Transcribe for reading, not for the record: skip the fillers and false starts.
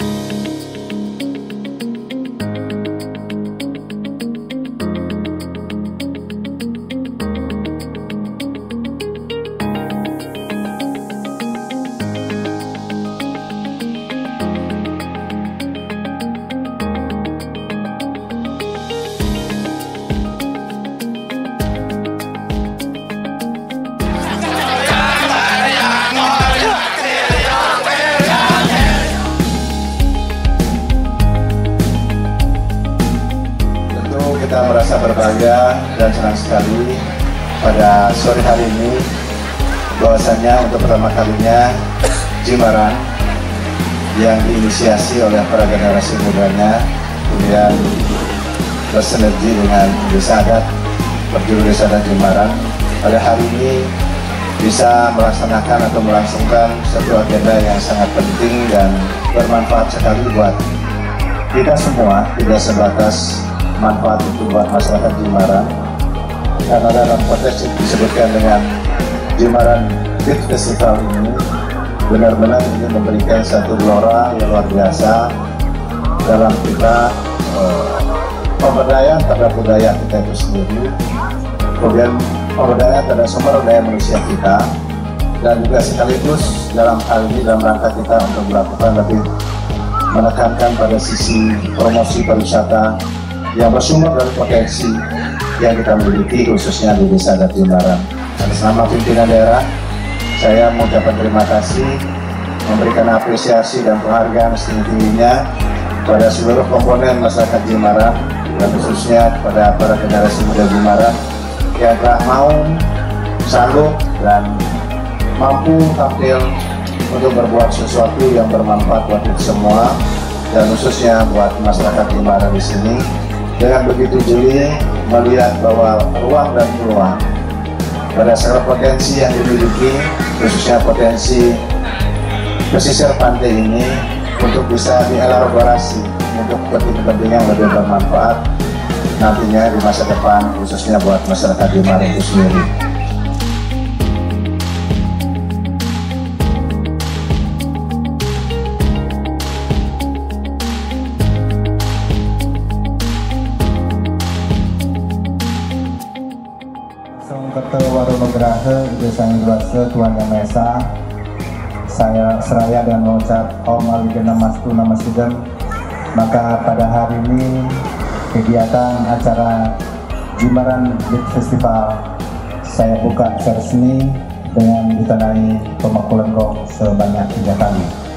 Kita merasa berbahagia dan senang sekali pada sore hari ini bahwasannya untuk pertama kalinya Jimbaran yang diinisiasi oleh para generasi mudanya kemudian bersinergi dengan Desa Adat Berjuru Desa dan Jimbaran pada hari ini bisa melaksanakan atau melangsungkan satu agenda yang sangat penting dan bermanfaat sekali buat kita semua, tidak sebatas manfaat itu buat masyarakat Jimbaran, karena dalam konteks disebutkan dengan Jimbaran Beat Festival ini benar-benar ingin memberikan satu gelora yang luar biasa dalam kita pemberdayaan terhadap budaya kita itu sendiri, kemudian pemberdayaan terhadap sumber daya manusia kita, dan juga sekaligus dalam hal ini dalam rangka kita untuk melakukan lebih menekankan pada sisi promosi pariwisata yang bersumber dari potensi yang kita miliki khususnya di Desa Adat Jimbaran. Atas nama pimpinan daerah, saya mengucapkan terima kasih, memberikan apresiasi dan penghargaan setinggi-tingginya pada seluruh komponen masyarakat Jimbaran dan khususnya kepada para generasi muda Jimbaran yang telah mau, sanggup dan mampu tampil untuk berbuat sesuatu yang bermanfaat buat kita semua dan khususnya buat masyarakat Jimbaran di sini. Dengan begitu jeli melihat bahwa ruang dan peluang berdasarkan potensi yang dimiliki, khususnya potensi pesisir pantai ini untuk bisa dielaborasi untuk kepentingan lebih bermanfaat nantinya di masa depan, khususnya buat masyarakat Jimbaran itu sendiri. Ketua Warung Nugraha, Desa Nugraha, Tuhan Yang Maha Esa, saya seraya dan mengucap Om Aligena Mastu Namasudem. Maka pada hari ini kegiatan acara Jimbaran Beat Festival saya buka secara resmi dengan ditandai pemakzulan gong sebanyak 3 kali.